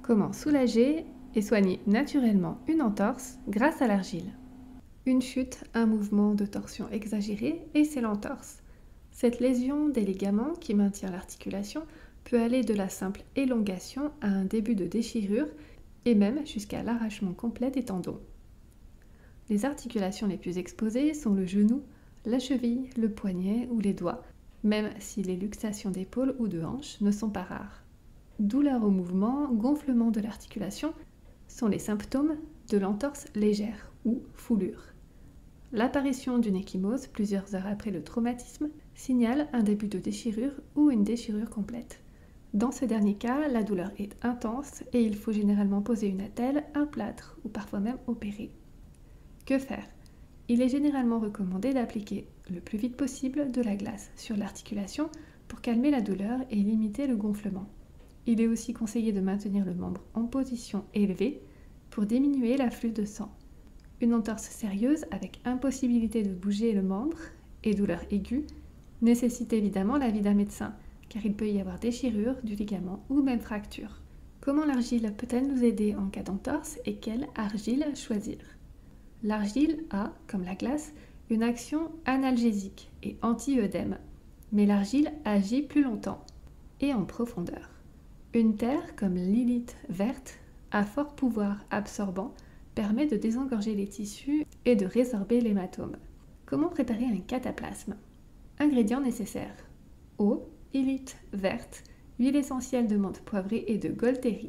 Comment soulager et soigner naturellement une entorse grâce à l'argile? Une chute, un mouvement de torsion exagéré et c'est l'entorse. Cette lésion des ligaments qui maintient l'articulation peut aller de la simple élongation à un début de déchirure et même jusqu'à l'arrachement complet des tendons. Les articulations les plus exposées sont le genou, la cheville, le poignet ou les doigts, même si les luxations d'épaule ou de hanche ne sont pas rares. Douleur au mouvement, gonflement de l'articulation sont les symptômes de l'entorse légère ou foulure. L'apparition d'une ecchymose plusieurs heures après le traumatisme signale un début de déchirure ou une déchirure complète. Dans ce dernier cas, la douleur est intense et il faut généralement poser une attelle, un plâtre ou parfois même opérer. Que faire? Il est généralement recommandé d'appliquer le plus vite possible de la glace sur l'articulation pour calmer la douleur et limiter le gonflement. Il est aussi conseillé de maintenir le membre en position élevée pour diminuer l'afflux de sang. Une entorse sérieuse avec impossibilité de bouger le membre et douleur aiguë nécessite évidemment l'avis d'un médecin, car il peut y avoir déchirure du ligament ou même fracture. Comment l'argile peut-elle nous aider en cas d'entorse et quelle argile choisir? L'argile a, comme la glace, une action analgésique et anti-œdème, mais l'argile agit plus longtemps et en profondeur. Une terre comme l'hylite verte, à fort pouvoir absorbant, permet de désengorger les tissus et de résorber l'hématome. Comment préparer un cataplasme? Ingrédients nécessaires: eau, hylite verte, huile essentielle de menthe poivrée et de Gualtéry.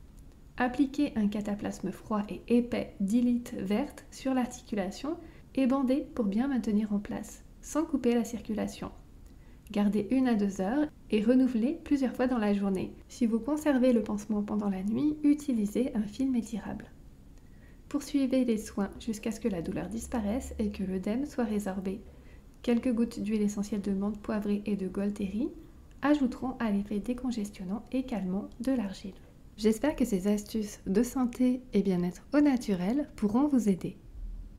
Appliquez un cataplasme froid et épais d'hylite verte sur l'articulation et bandez pour bien maintenir en place, sans couper la circulation. Gardez 1 à 2 heures et renouvelez plusieurs fois dans la journée. Si vous conservez le pansement pendant la nuit, utilisez un film étirable. Poursuivez les soins jusqu'à ce que la douleur disparaisse et que l'œdème soit résorbé. Quelques gouttes d'huile essentielle de menthe poivrée et de Gualtéry ajouteront à l'effet décongestionnant et calmant de l'argile. J'espère que ces astuces de santé et bien-être au naturel pourront vous aider.